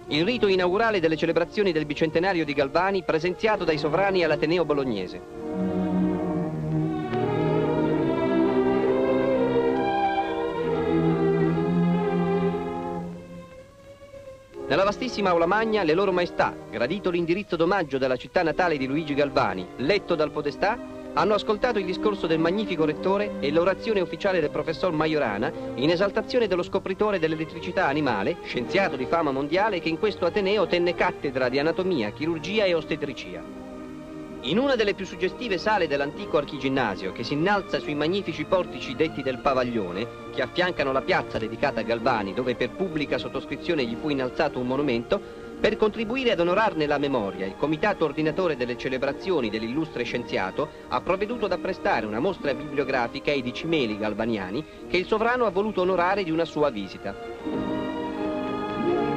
Il rito inaugurale delle celebrazioni del bicentenario di Galvani, presenziato dai sovrani all'Ateneo bolognese. Nella vastissima aula magna le loro maestà, gradito l'indirizzo d'omaggio della città natale di Luigi Galvani, letto dal podestà, hanno ascoltato il discorso del magnifico rettore e l'orazione ufficiale del professor Majorana in esaltazione dello scopritore dell'elettricità animale, scienziato di fama mondiale che in questo Ateneo tenne cattedra di anatomia, chirurgia e ostetricia. In una delle più suggestive sale dell'antico archiginnasio, che si innalza sui magnifici portici detti del Pavaglione, che affiancano la piazza dedicata a Galvani, dove per pubblica sottoscrizione gli fu innalzato un monumento, per contribuire ad onorarne la memoria, il comitato ordinatore delle celebrazioni dell'illustre scienziato ha provveduto ad apprestare una mostra bibliografica ai 10 cimeli galvaniani che il sovrano ha voluto onorare di una sua visita.